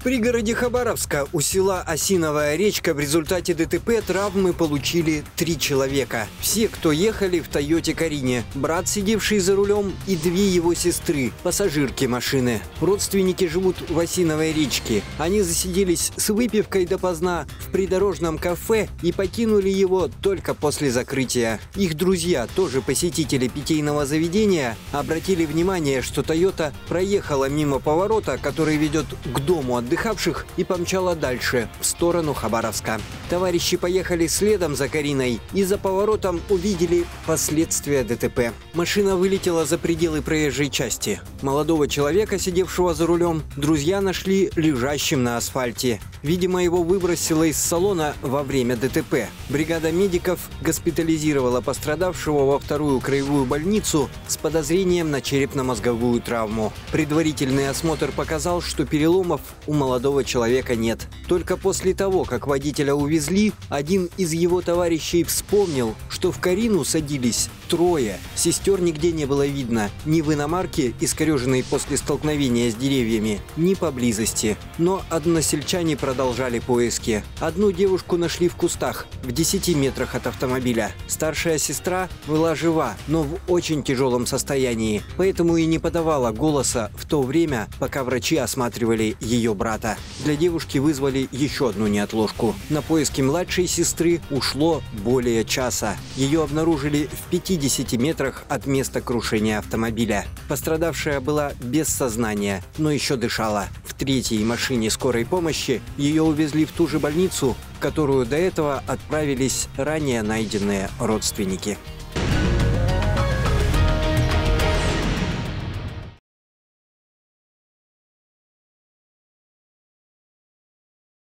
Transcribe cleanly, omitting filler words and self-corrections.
пригороде Хабаровска у села Осиновая речка в результате ДТП травмы получили 3 человека. Все, кто ехали в Тойоте Карине. Брат, сидевший за рулем, и 2 его сестры, пассажирки машины. Родственники живут в Осиновой речке. Они засиделись с выпивкой допоздна в придорожном кафе и покинули его только после закрытия. Их друзья, тоже посетители питейного заведения, обратили внимание, что Тойота проехала мимо поворота, который ведет к дому отдыхавших, и помчала дальше, в сторону Хабаровска. Товарищи поехали следом за Кариной и за поворотом увидели последствия ДТП. Машина вылетела за пределы проезжей части. Молодого человека, сидевшего за рулем, друзья нашли лежащим на асфальте. Видимо, его выбросило из салона во время ДТП. Бригада медиков госпитализировала пострадавшего во 2-ю краевую больницу с подозрением на черепно-мозговую травму. Предварительный осмотр показал, что переломов у молодого человека нет. Только после того, как водителя увезли, один из его товарищей вспомнил, что в Карину садились 3. Сестер нигде не было видно. Ни в иномарке, искореженной после столкновения с деревьями, ни поблизости. Но односельчане продолжали поиски. Одну девушку нашли в кустах, в 10 метрах от автомобиля. Старшая сестра была жива, но в очень тяжелом состоянии, поэтому и не подавала голоса в то время, пока врачи осматривали ее брата. Для девушки вызвали еще одну неотложку. На поиски младшей сестры ушло более часа. Ее обнаружили в 50 метрах от места крушения автомобиля. Пострадавшая была без сознания, но еще дышала. В 3-й машине скорой помощи ее увезли в ту же больницу, в которую до этого отправились ранее найденные родственники.